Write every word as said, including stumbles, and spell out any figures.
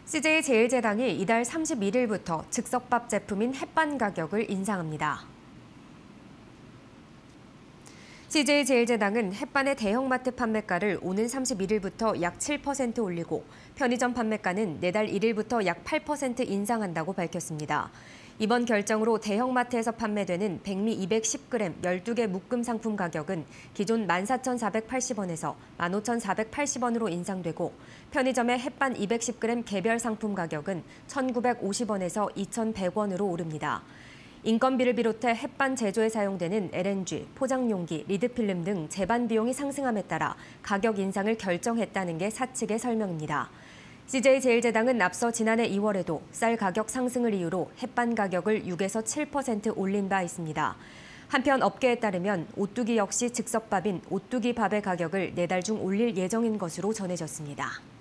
씨제이제일제당이 이달 삼십일일부터 즉석밥 제품인 햇반 가격을 인상합니다. 씨제이제일제당은 햇반의 대형마트 판매가를 오는 삼십일일부터 약 칠 퍼센트 올리고 편의점 판매가는 내달 일일부터 약 팔 퍼센트 인상한다고 밝혔습니다. 이번 결정으로 대형마트에서 판매되는 백미 이백십 그램 열두 개 묶음 상품 가격은 기존 만 사천사백팔십 원에서 만 오천사백팔십 원으로 인상되고 편의점의 햇반 이백십 그램 개별 상품 가격은 천구백오십 원에서 이천백 원으로 오릅니다. 인건비를 비롯해 햇반 제조에 사용되는 엘엔지, 포장용기, 리드필름 등 제반 비용이 상승함에 따라 가격 인상을 결정했다는 게 사측의 설명입니다. 씨제이제일제당은 앞서 지난해 이월에도 쌀 가격 상승을 이유로 햇반 가격을 육에서 칠 퍼센트 올린 바 있습니다. 한편 업계에 따르면 오뚜기 역시 즉석밥인 오뚜기 밥의 가격을 내달 중 올릴 예정인 것으로 전해졌습니다.